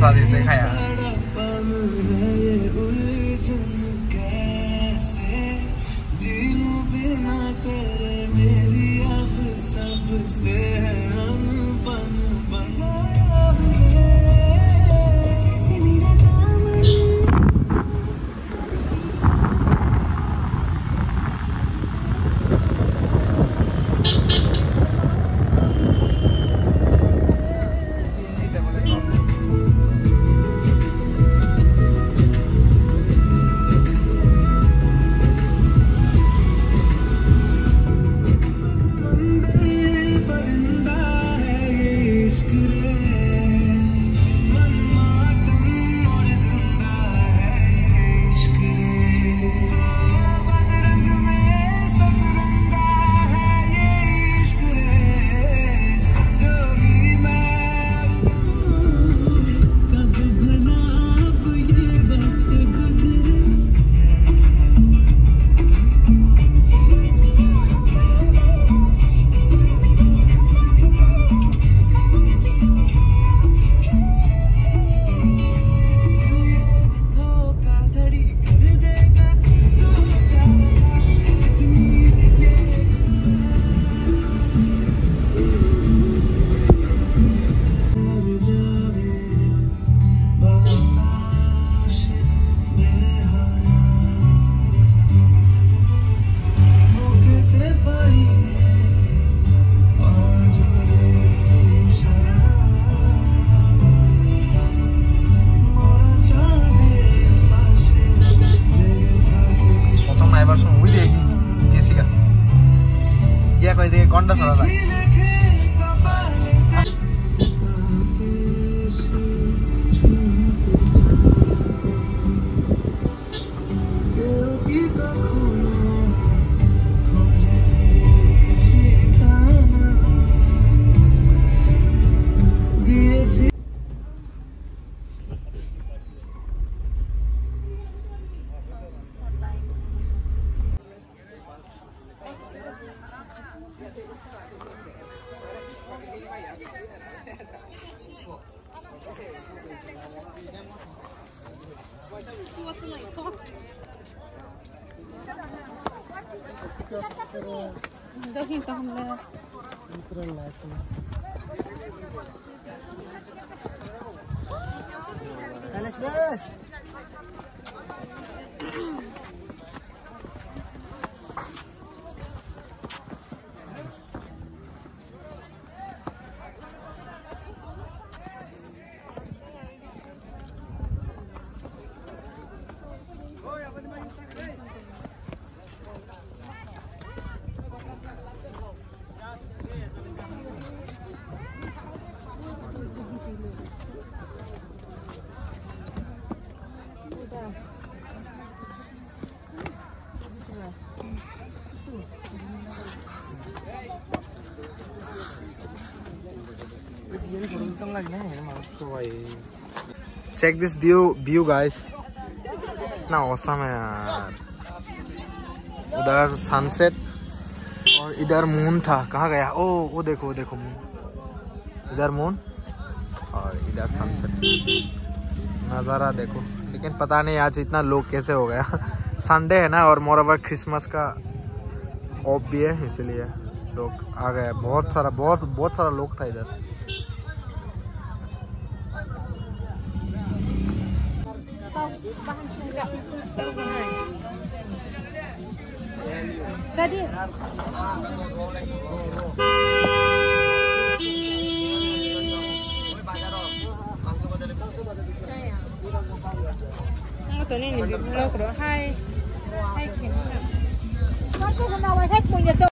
शादी से खाया। गंडा छोड़ा Check this view guys, ना औसम है यार। उधर सनसेट और इधर मून था, कहाँ गया? ओ देखो मून, इधर मून और इधर सनसेट, नज़ारा देखो। लेकिन पता नहीं आज इतना लोग कैसे हो गया। संडे है ना, और मोरओवर क्रिसमस का ऑफ भी है, इसलिए लोग आ गए। बहुत सारा लोग था इधर। ตัวนี้นี่เราก็ให้เข็มค่ะ